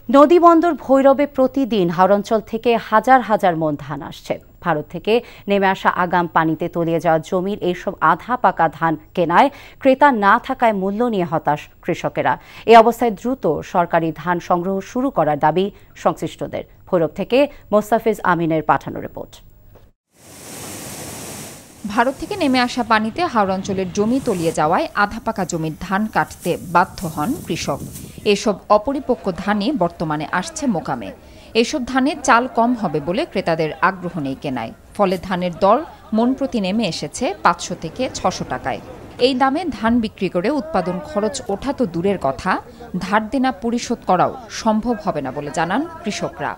নদীবন্দর ভৈরবে প্রতিদিন হাওড়াঞ্চল থেকে হাজার হাজার মন ধান আসছে। ভারত থেকে নেমে আসা আগাম পানিতে তলিয়ে যাওয়া জমির এইসব আধা পাকা ধান কেনায় ক্রেতা না থাকায় মূল্য নিয়ে হতাশ কৃষকেরা। এ অবস্থায় দ্রুত সরকারি ধান সংগ্রহ শুরু করার দাবি সংশ্লিষ্টদের। ভৈরব থেকে মোস্তাফিজ আমিনের পাঠানো রিপোর্ট। ভারত থেকে নেমে আসা পানিতে হাওড়াঞ্চলের জমি তলিয়ে যাওয়ায় আধা পাকা জমির ধান কাটতে বাধ্য হন কৃষক। এসব অপরিপক্ক ধানই বর্তমানে আসছে মোকামে। এসব ধানে চাল কম হবে বলে ক্রেতাদের আগ্রহ নেই কেনায়। ফলে ধানের দর মন প্রতি নেমে এসেছে ৫০০ থেকে ৬০০ টাকায়। এই দামে ধান বিক্রি করে উৎপাদন খরচ ওঠা তো দূরের কথা, ধার দেনা পরিশোধ করাও সম্ভব হবে না বলে জানান কৃষকরা।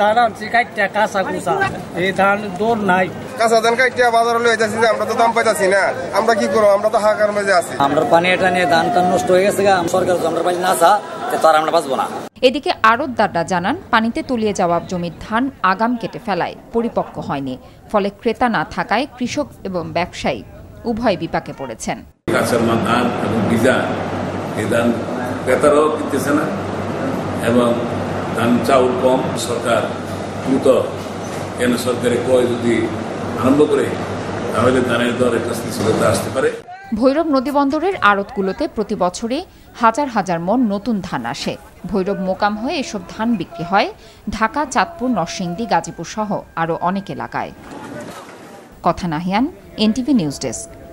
আমরা তো দাম পাইতাছি না, আমরা কি করবো? আমরা তো হাকার মাঝে আছি। আমরা পানি এটা নিয়ে ধান টান নষ্ট হয়ে গেছে, সরকার আমরা পাই না চা, তার আমরা বাঁচবো না। এদিকে আড়তদাররা জানান পানিতে তলিয়ে যাওয়া জমির ধান আগাম কেটে ফেলায় পরিপক্ক হয়নি। ফলে ক্রেতা না থাকায় কৃষক এবং ব্যবসায়ী উভয় বিপাকে পড়েছেন। কাঁচা ধান এবং বীজা এই ধান ক্রেতারাও কিনতেছে না এবং ধান চাউল কম। সরকার দ্রুত কেন সরকারি ক্রয় যদি আরম্ভ করে তাহলে ধানের দর একটা স্থিতিশীলতা আসতে পারে। ভৈরব নদীবন্দরের আড়তগুলোতে প্রতি বছরে হাজার হাজার মন নতুন ধান আসে। ভৈরব মোকাম হয়ে এসব ধান বিক্রি হয় ঢাকা, চাঁদপুর, নরসিংদী, গাজীপুর সহ আরও অনেক এলাকায়। কথা নাহিয়ান, এনটিভি নিউজ ডেস্ক।